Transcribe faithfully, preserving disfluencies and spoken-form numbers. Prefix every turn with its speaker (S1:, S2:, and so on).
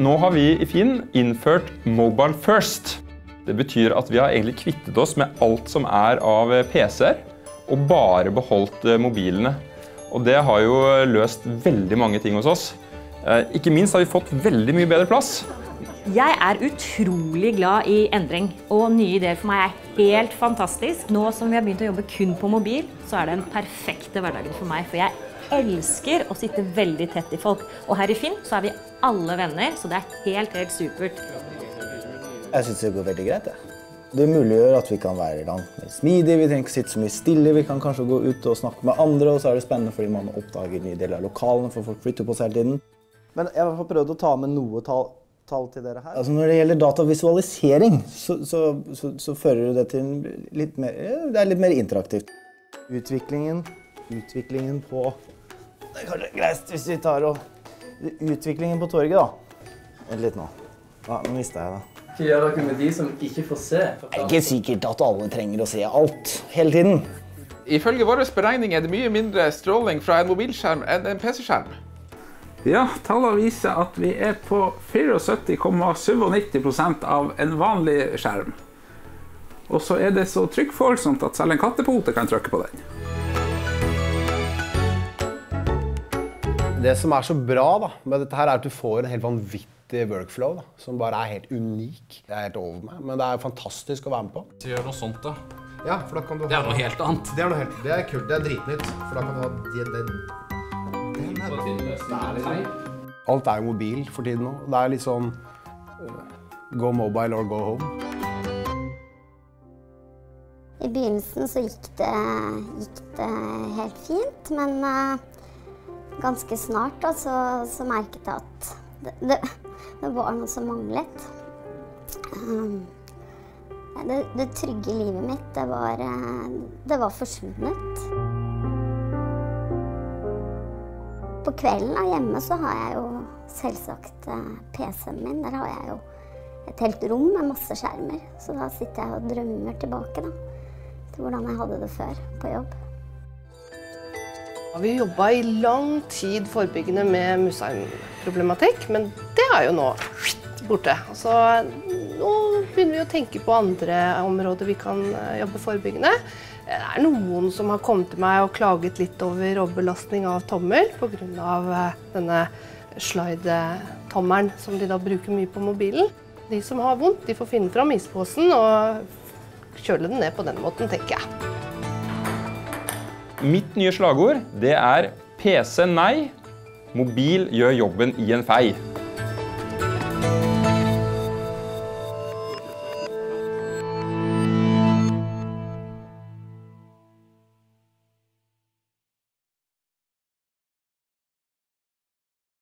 S1: nå har vi i Finn innført Mobile First. Det betyr at vi har egentlig kvittet oss med alt som er av P C-er, og bare beholdt mobilene. Og det har jo løst veldig mange ting hos oss. Ikke minst har vi fått veldig mye bedre plass.
S2: Jeg er utrolig glad i endring, og nye ideer for meg er helt fantastisk. Nå som vi har begynt å jobbe kun på mobil, så er det den perfekte hverdagen for meg, for jeg elsker å sitte veldig tett i folk. Og her i Finn så er vi alle venner, så det er helt, helt supert.
S3: Jeg synes det går veldig greit, det. Det muliggjør at vi kan være langt mer smidige, vi trenger ikke sitte så mye stille, vi kan kanskje gå ut og snakke med andre, og så er det spennende fordi man oppdager nye deler av lokalene, for folk flytter på seg hele tiden. Men jeg har prøvd å ta med noe tall, tall til dere her. Altså når det gjelder datavisualisering, så, så, så, så fører det til litt mer, det er litt mer interaktivt. Utviklingen, utviklingen på, det er kanskje greit hvis vi tar og, utviklingen på torget da. Vent litt nå. Ja, nå mistet jeg det.
S4: Hva gjør dere med de som ikke får se?
S3: Det er ikke sikkert at alle trenger å se alt, hele tiden.
S5: Ifølge våre beregninger er det mye mindre stråling fra en mobilskjerm enn en P C-skjerm.
S6: Ja, tallene viser at vi er på syttini komma nittisju prosent av en vanlig skjerm. Og så er det så trykkfølsomt at selv en kattepote kan trykke på den.
S7: Det som er så bra da, med dette her er at du får en helt vanvittig workflow da, som bare er helt unik. Det er helt over meg, men det er fantastisk å være med på.
S8: Så gjør noe sånt da.
S7: Ja, for da kan du ha...
S8: Det er noe helt annet.
S7: Det er noe helt, det er kult, det er dritnytt, for da kan du ha det, det, den her. Det er liksom, alt er jo mobil for tiden nå. Det er litt sånn, uh, go mobile or go home.
S9: I begynnelsen så gikk det, gikk det helt fint, men uh, ganske snart da, så, så merket jeg at det, det, det var noe som manglet. Um, det, det trygge livet mitt, det var, det var forsvunnet. På kvelden da, hjemme så har jeg jo selvsagt P C-en min. Der har jeg jo et helt rom med masse skjermer. Så da sitter jeg og drømmer tilbake da, til hvordan jeg hadde det før på jobb.
S10: Vi har jobbet i lang tid forebyggende med museheimbroblematikk, men det er jo nå borte. Altså, nå begynner vi å tenke på andre områder vi kan jobbe forebyggende. Det er noen som har kommet til meg og klaget litt over overbelastning av tommel på grunn av denne slide-tommelen som de da bruker mye på mobilen. De som har vondt, de får finne fram isposen og kjøle den ned på den måten, tenker jeg.
S1: Mitt nye slagord, det er P C nei, mobil gjør jobben i en fei.